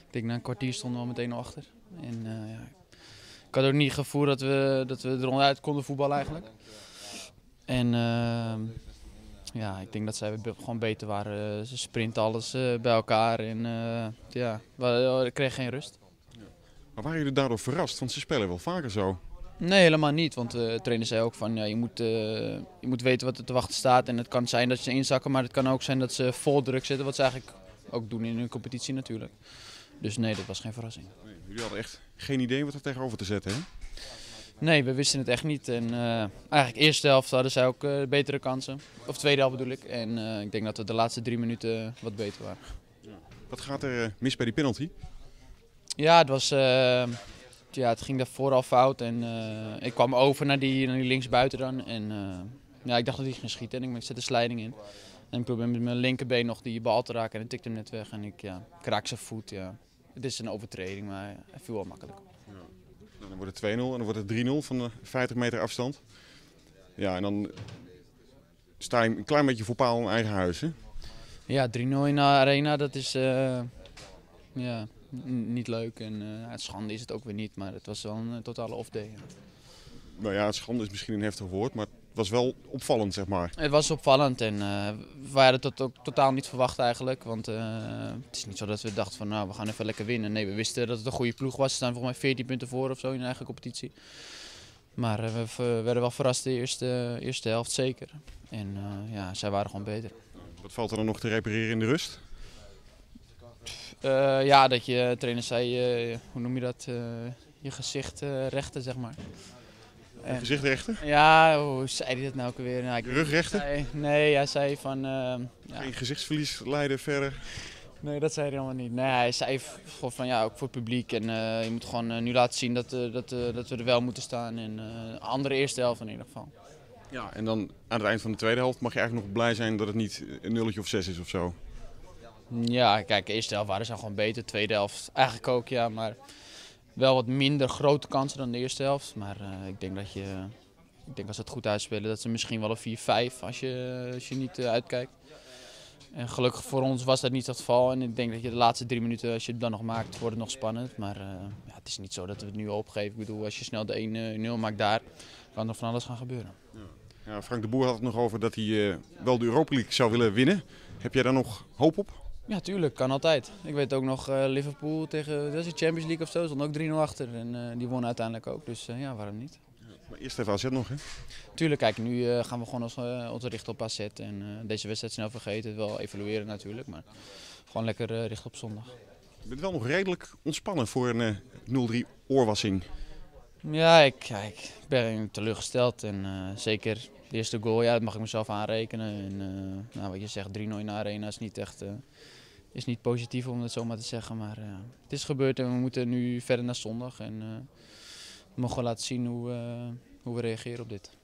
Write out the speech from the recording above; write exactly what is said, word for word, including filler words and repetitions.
Ik denk na een kwartier stonden we al meteen al achter. En, uh, ja, ik had ook niet het gevoel dat we, dat we er onderuit konden voetballen eigenlijk. En uh, ja, ik denk dat zij gewoon beter waren. Ze sprinten alles uh, bij elkaar en uh, ja, we, we kregen geen rust. Maar waren jullie daardoor verrast? Want ze spelen wel vaker zo. Nee, helemaal niet. Want uh, de trainer zei ook van ja, je, moet, uh, je moet weten wat er te wachten staat. En het kan zijn dat ze inzakken, maar het kan ook zijn dat ze vol druk zitten. Wat ze eigenlijk ook doen in hun competitie natuurlijk. Dus nee, dat was geen verrassing. Nee, jullie hadden echt geen idee wat er tegenover te zetten, hè? Nee, we wisten het echt niet. En uh, eigenlijk de eerste helft hadden zij ook uh, betere kansen. Of tweede helft bedoel ik. En uh, ik denk dat we de laatste drie minuten wat beter waren. Ja. Wat gaat er uh, mis bij die penalty? Ja, het was... Uh, Ja, het ging daarvoor al fout en uh, ik kwam over naar die, naar die linksbuiten dan. En uh, ja, ik dacht dat hij ging schieten en ik zette de slijding in. En ik probeerde met mijn linkerbeen nog die bal te raken en ik tikte hem net weg. En ik, ja, ik raak zijn voet, ja. Het is een overtreding, maar hij viel wel makkelijk. Ja. Nou, dan wordt het twee nul en dan wordt het drie nul van de vijftig meter afstand. Ja, en dan sta je een klein beetje voor paal in eigen huis, hè? Ja, drie nul in de arena, dat is uh, ja, niet leuk. En uh, schande is het ook weer niet, maar het was wel een uh, totale off-day. Ja. Nou ja, schande is misschien een heftig woord, maar het was wel opvallend, zeg maar. Het was opvallend en uh, we hadden het ook totaal niet verwacht eigenlijk. Want uh, het is niet zo dat we dachten van nou, we gaan even lekker winnen. Nee, we wisten dat het een goede ploeg was. Ze staan volgens mij veertien punten voor of zo in de eigen competitie. Maar uh, we werden wel verrast de eerste, eerste helft zeker. En uh, ja, zij waren gewoon beter. Wat valt er dan nog te repareren in de rust? Uh, ja, dat je trainer zei, uh, hoe noem je dat, uh, je gezicht uh, rechten zeg maar. En, gezicht rechten? Ja, hoe zei hij dat nou ook weer? Nou, je rug rechten? Zei, nee, hij zei van... Uh, ja. Geen gezichtsverlies leiden verder? Nee, dat zei hij helemaal niet. Nee, hij zei van ja, ook voor het publiek. En uh, je moet gewoon uh, nu laten zien dat, uh, dat, uh, dat we er wel moeten staan. En uh, andere eerste helft in ieder geval. Ja, en dan aan het eind van de tweede helft mag je eigenlijk nog blij zijn dat het niet een nulletje of zes is of zo. Ja, kijk, de eerste helft waren ze gewoon beter. Tweede helft eigenlijk ook, ja. Maar wel wat minder grote kansen dan de eerste helft. Maar uh, ik denk dat je, ik denk als ze het goed uitspelen, dat ze misschien wel een vier vijf als je, als je niet uh, uitkijkt. En gelukkig voor ons was dat niet het geval. En ik denk dat je de laatste drie minuten, als je het dan nog maakt, wordt het nog spannend. Maar uh, ja, het is niet zo dat we het nu opgeven. Ik bedoel, als je snel de één nul maakt daar, kan er van alles gaan gebeuren. Ja. Ja, Frank de Boer had het nog over dat hij uh, wel de Europa League zou willen winnen. Heb jij daar nog hoop op? Ja, tuurlijk. Kan altijd. Ik weet ook nog uh, Liverpool tegen de Champions League of zo. Stond ook drie nul achter. En uh, die won uiteindelijk ook. Dus uh, ja, waarom niet? Ja, maar eerst even A Z nog, hè? Tuurlijk, kijk, nu uh, gaan we gewoon ons, uh, ons richten op A Z. En uh, deze wedstrijd snel vergeten. Wel evalueren natuurlijk. Maar gewoon lekker uh, richten op zondag. Je bent wel nog redelijk ontspannen voor een uh, nul drie oorwassing. Ja, ik, ja, ik ben teleurgesteld. En uh, zeker de eerste goal, ja, dat mag ik mezelf aanrekenen. En, uh, nou, wat je zegt, drie nul in de arena is niet echt... Uh, is niet positief om het zo maar te zeggen, maar uh, het is gebeurd en we moeten nu verder naar zondag. En uh, we mogen laten zien hoe, uh, hoe we reageren op dit.